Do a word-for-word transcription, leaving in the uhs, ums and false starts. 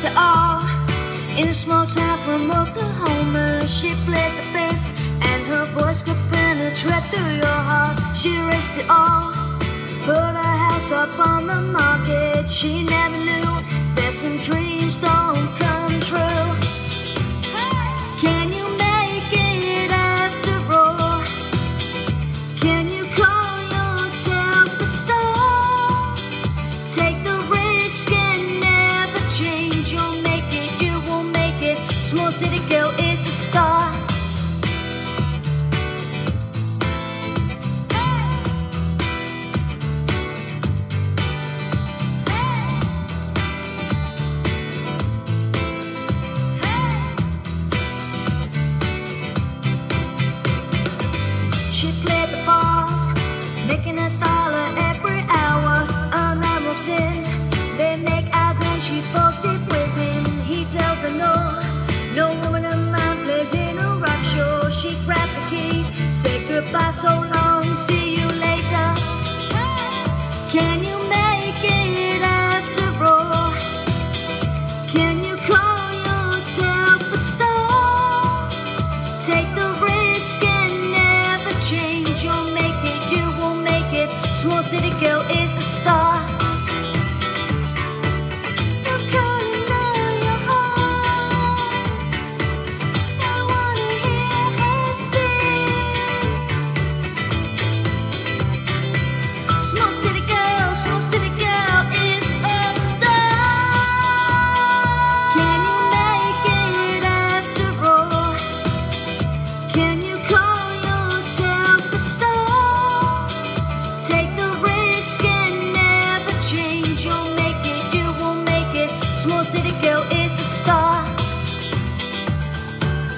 it all. In a small town from Oklahoma, she played the bass, and her voice could penetrate through your heart. She erased it all, put her house up on the market. She never knew that some dreams don't